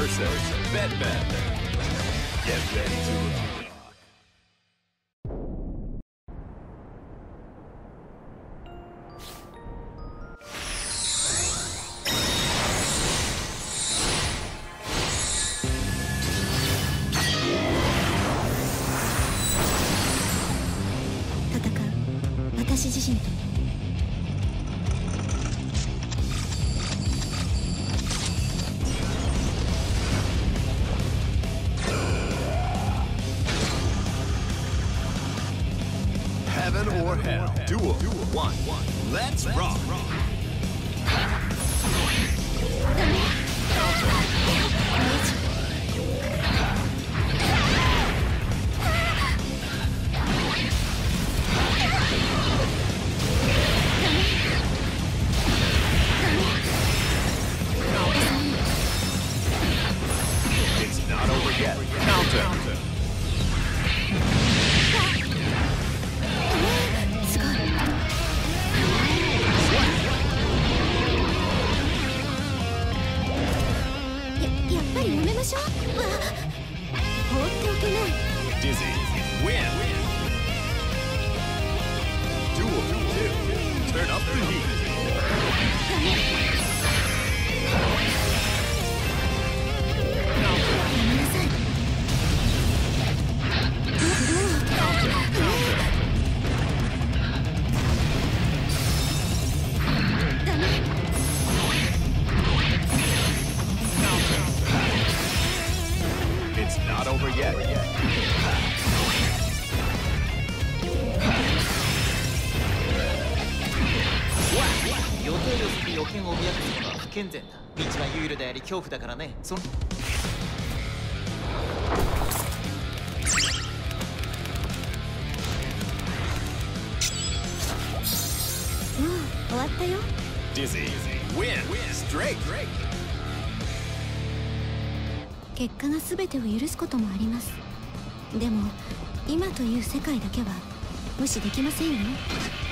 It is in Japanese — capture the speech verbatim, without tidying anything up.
versus Batman. Get ready to rock. 戦う私自身と。 Heaven or hell, duel, one, let's rock. It's not over yet. Counter. やっぱりやめましょう。放っておけない。 Dizzy, win. Duel two. Turn up the heat. やめなさい。ダメ。 It's not over yet. 予定をする予見を脅かすのは不健全だ。道は有利であり恐怖だからね。そのもう終わったよ。 Dizzy, win. Straight. 結果が全てを許すこともあります。でも今という世界だけは無視できませんよ。